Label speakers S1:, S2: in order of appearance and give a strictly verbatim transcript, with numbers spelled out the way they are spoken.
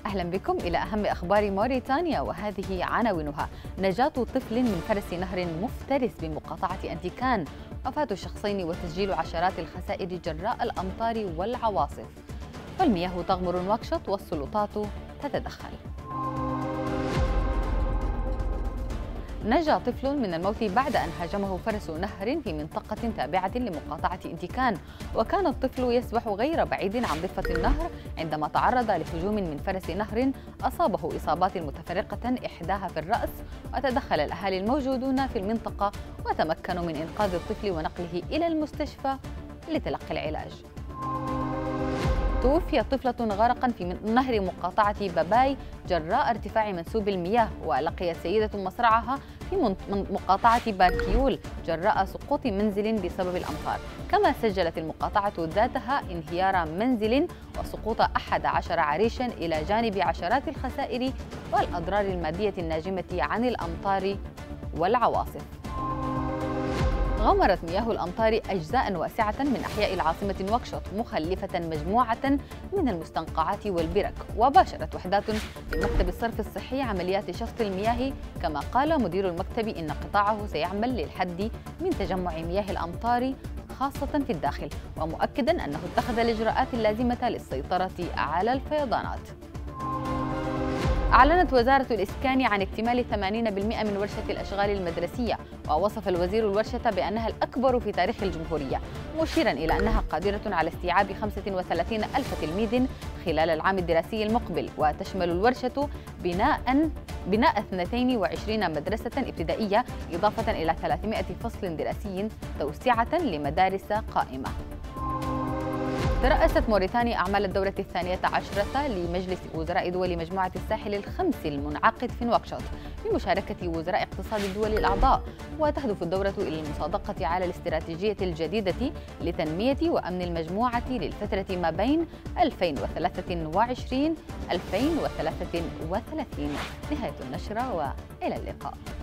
S1: أهلا بكم إلى أهم أخبار موريتانيا وهذه عناوينها. نجاة طفل من فرس نهر مفترس بمقاطعة أنتيكان، وفاة شخصين وتسجيل عشرات الخسائر جراء الأمطار والعواصف. والمياه تغمر نواكشوط والسلطات تتدخل. نجا طفل من الموت بعد أن هاجمه فرس نهر في منطقة تابعة لمقاطعة انتيكان، وكان الطفل يسبح غير بعيد عن ضفة النهر عندما تعرض لهجوم من فرس نهر أصابه إصابات متفرقة إحداها في الرأس، وتدخل الأهالي الموجودون في المنطقة وتمكنوا من إنقاذ الطفل ونقله إلى المستشفى لتلقي العلاج. توفيت طفلة غرقا في نهر مقاطعة باباي جراء ارتفاع منسوب المياه، ولقيت سيدة مصرعها في مقاطعة باكيول جراء سقوط منزل بسبب الأمطار. كما سجلت المقاطعة ذاتها انهيار منزل وسقوط أحد عشر عريشا إلى جانب عشرات الخسائر والأضرار المادية الناجمة عن الأمطار والعواصف. غمرت مياه الأمطار أجزاء واسعة من أحياء العاصمة نواكشوط، مخلفة مجموعة من المستنقعات والبرك، وباشرت وحدات من مكتب الصرف الصحي عمليات شفط المياه. كما قال مدير المكتب إن قطاعه سيعمل للحد من تجمع مياه الأمطار خاصة في الداخل، ومؤكدا أنه اتخذ الإجراءات اللازمة للسيطرة على الفيضانات. أعلنت وزارة الإسكان عن اكتمال ثمانين بالمئة من ورشة الأشغال المدرسية، ووصف الوزير الورشة بأنها الأكبر في تاريخ الجمهورية، مشيرا إلى أنها قادرة على استيعاب خمسة وثلاثين ألف تلميذ خلال العام الدراسي المقبل. وتشمل الورشة بناء بناء اثنتين وعشرين مدرسة ابتدائية إضافة إلى ثلاثمئة فصل دراسي توسعة لمدارس قائمة. ترأست موريتانيا أعمال الدورة الثانية عشرة لمجلس وزراء دول مجموعة الساحل الخمس المنعقد في نواكشوط بمشاركة وزراء اقتصاد الدول الأعضاء، وتهدف الدورة إلى المصادقة على الاستراتيجية الجديدة لتنمية وأمن المجموعة للفترة ما بين ألفين وثلاثة وعشرين ألفين وثلاثة وثلاثين. نهاية النشرة وإلى اللقاء.